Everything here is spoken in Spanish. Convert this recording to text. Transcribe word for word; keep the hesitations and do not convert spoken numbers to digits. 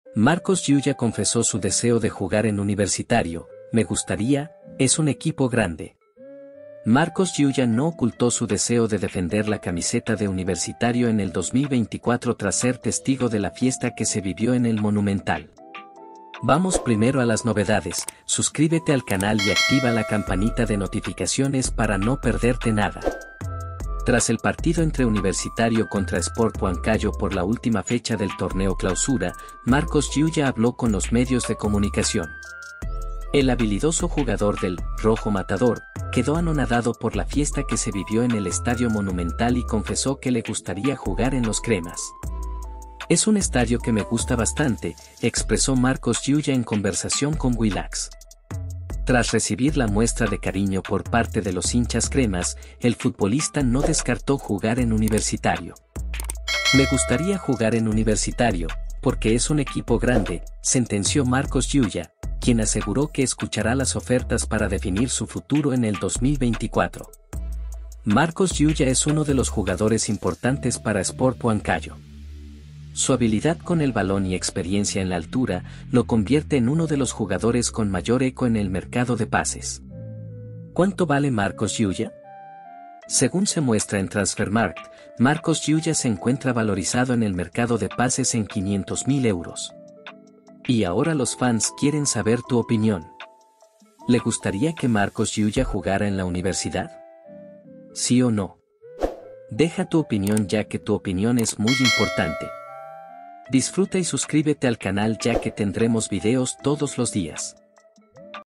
Marcos Yuya confesó su deseo de jugar en Universitario. Me gustaría, es un equipo grande. Marcos Yuya no ocultó su deseo de defender la camiseta de Universitario en el dos mil veinticuatro tras ser testigo de la fiesta que se vivió en el Monumental. Vamos primero a las novedades. Suscríbete al canal y activa la campanita de notificaciones para no perderte nada. Tras el partido entre Universitario contra Sport Huancayo por la última fecha del torneo Clausura, Marcos Yuya habló con los medios de comunicación. El habilidoso jugador del Rojo Matador quedó anonadado por la fiesta que se vivió en el Estadio Monumental y confesó que le gustaría jugar en los cremas. Es un estadio que me gusta bastante, expresó Marcos Yuya en conversación con Willax. Tras recibir la muestra de cariño por parte de los hinchas cremas, el futbolista no descartó jugar en Universitario. Me gustaría jugar en Universitario, porque es un equipo grande, sentenció Marcos Yuya, quien aseguró que escuchará las ofertas para definir su futuro en el dos mil veinticuatro. Marcos Yuya es uno de los jugadores importantes para Sport Huancayo. Su habilidad con el balón y experiencia en la altura lo convierte en uno de los jugadores con mayor eco en el mercado de pases. ¿Cuánto vale Marcos Yuya? Según se muestra en Transfermarkt, Marcos Yuya se encuentra valorizado en el mercado de pases en quinientos mil euros. Y ahora los fans quieren saber tu opinión. ¿Le gustaría que Marcos Yuya jugara en la universidad? ¿Sí o no? Deja tu opinión ya que tu opinión es muy importante. Disfruta y suscríbete al canal ya que tendremos videos todos los días.